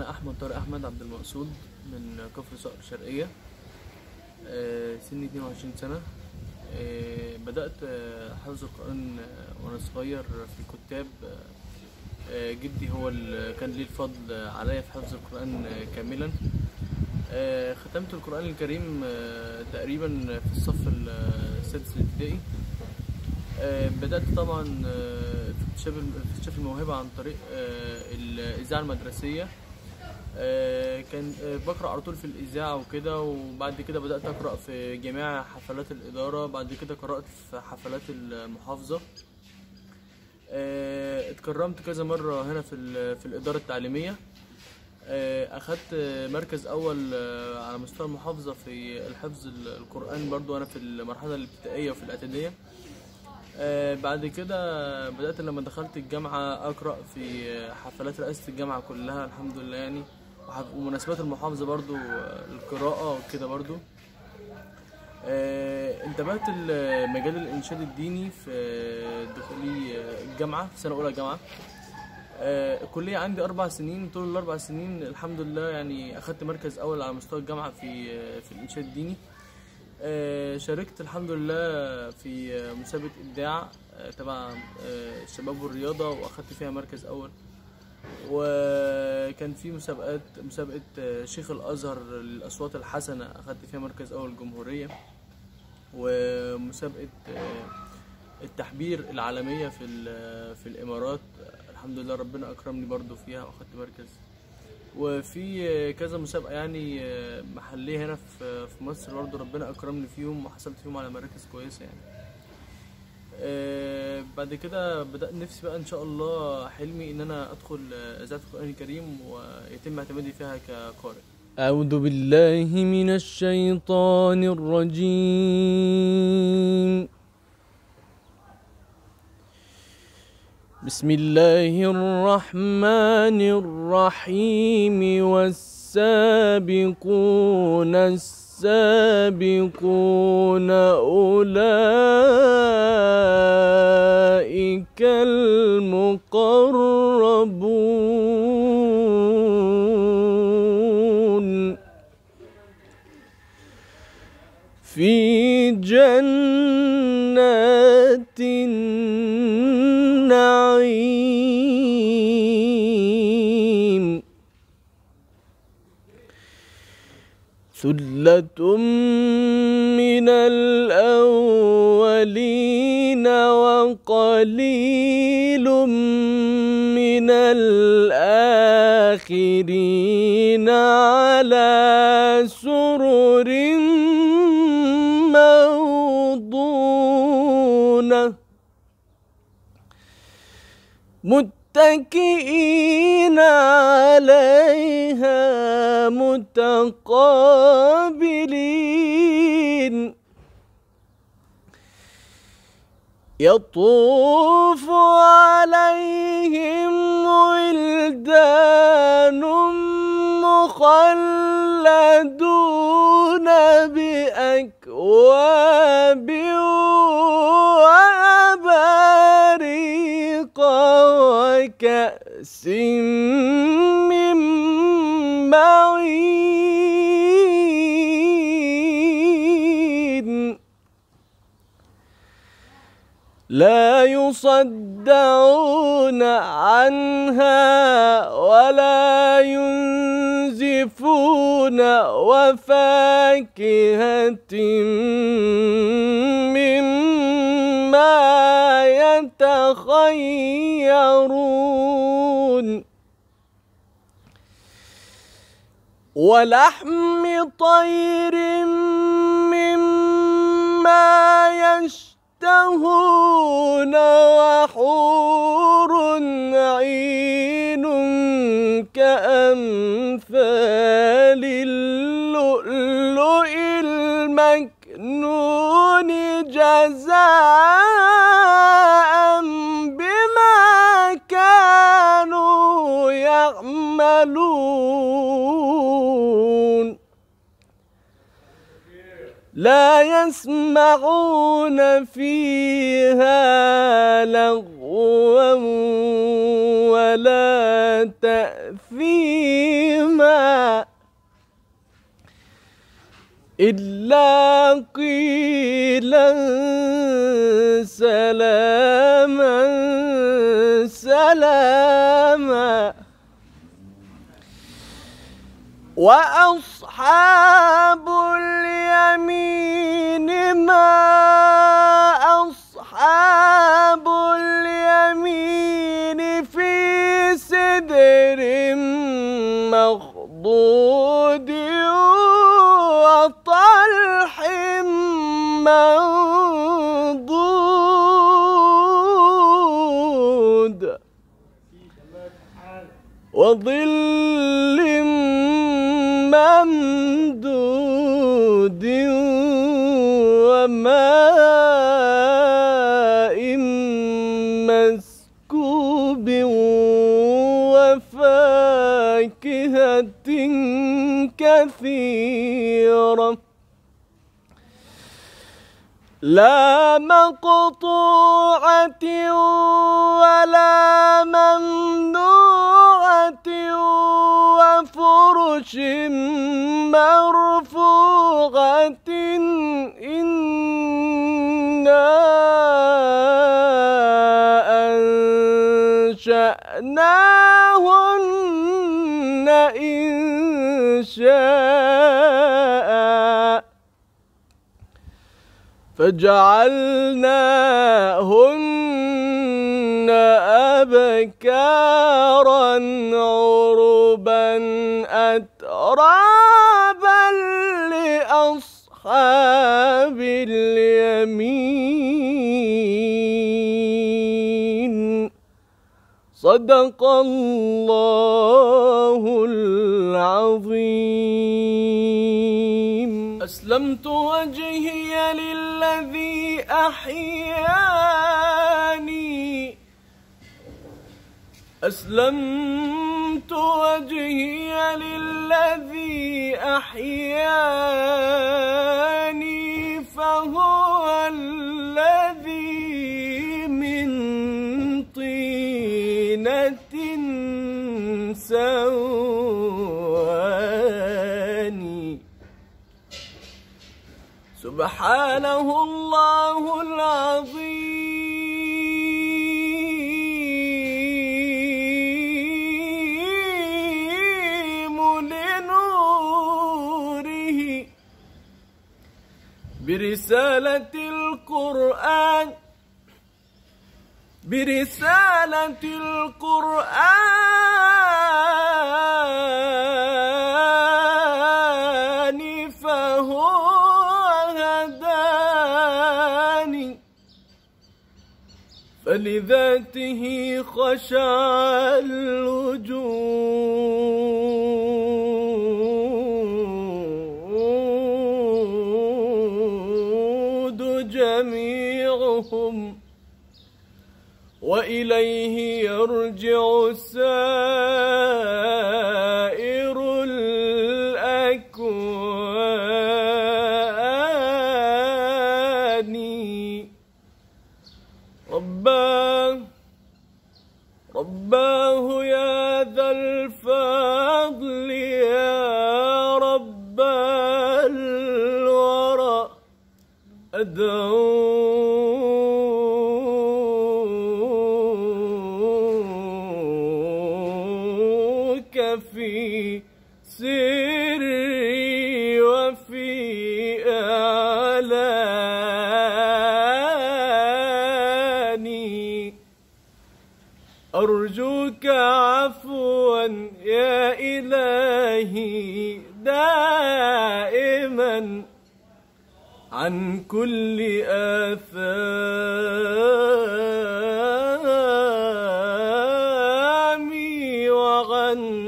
أنا أحمد طارق أحمد عبد المقصود من كفر صقر شرقية. سني 22 سنة. بدأت حفظ القرآن وأنا صغير في الكتاب. جدي هو اللي كان ليه الفضل عليا في حفظ القرآن كاملا. ختمت القرآن الكريم تقريبا في الصف السادس الابتدائي. بدأت طبعا في اكتشاف الموهبة عن طريق الإذاعة المدرسية. كان بقرأ على طول في الإذاعة وكده، وبعد كده بدأت أقرأ في جميع حفلات الإدارة. بعد كده قرأت في حفلات المحافظة. اتكرمت كذا مرة هنا في الإدارة التعليمية. أخدت مركز أول على مستوى المحافظة في الحفظ القرآن برضو أنا في المرحلة الابتدائية وفي الإعدادية. بعد كده بدأت لما دخلت الجامعة أقرأ في حفلات رئاسة الجامعة كلها الحمد لله يعني، ومناسبات المحافظة برضو القراءة وكده برضو. انتبهت لمجال الإنشاد الديني في دخولي الجامعة في سنة أولى جامعة. الكلية عندي 4 سنين. طول ال4 سنين الحمد لله يعني أخدت مركز أول على مستوى الجامعة في الإنشاد الديني. شاركت الحمد لله في مسابقة إبداع تبع الشباب والرياضة، وأخدت فيها مركز أول. وكان في مسابقة شيخ الأزهر للأصوات الحسنة، أخدت فيها مركز أول جمهورية. ومسابقة التحبير العالمية في الإمارات الحمد لله ربنا أكرمني برضو فيها وأخدت مركز. وفي كذا مسابقة يعني محلية هنا في مصر برضه ربنا أكرمني فيهم وحصلت فيهم على مراكز كويسة يعني. بعد كده بدأت نفسي بقى إن شاء الله، حلمي إن أنا أدخل إذاعة القرآن الكريم ويتم اعتمادي فيها كقارئ. أعوذ بالله من الشيطان الرجيم. بسم الله الرحمن الرحيم. والسابقون السابقون أولئك المقربون في جنات النعيم. ثلة من الأولين وقليل من الآخرين على سرر موضونة متكئين عليها متقابلين. يطوف عليهم ولدان مخلدون بأكواب وأباريق وكأس من معين. لا يصدعون عنها ولا ينزفون. وفاكهة مما يتخيرون. ولحم طير مما يشتهون. وحور عين كأمثال اللؤلؤ المكنون جزاء بما كانوا يعملون. لا يسمعون فيها لغوا ولا تأثيما. إلا قيلا سلاما سلاما. وأصحاب اليمين ما أصحاب اليمين في سدر مخضود وطلح منضود وظل ممدود وماء مسكوب وفاكهة كثيرة لا مقطوعة ولا ممنوعة وفرش مرفوعة إنا أنشأناهن إنشاء فجعلناهن أبكارا عربا أترابا لأصحاب اليمين. صدق الله العظيم. أسلمت وجهي للذي أحياني أسلمت وجهي للذي أحياني فهو الذي من طينة سواني. سبحانه الله العظيم لنوره برسالة القرآن فهو هداني فلذاته خشع الوجود جميعهم وإليه يرجع سائر الأكوان. رباه يا ذا الفضل يا رب الورى أدعوك في سري وفي إعلاني. أرجوك عفوا يا إلهي دائما عن كل آثامي وعن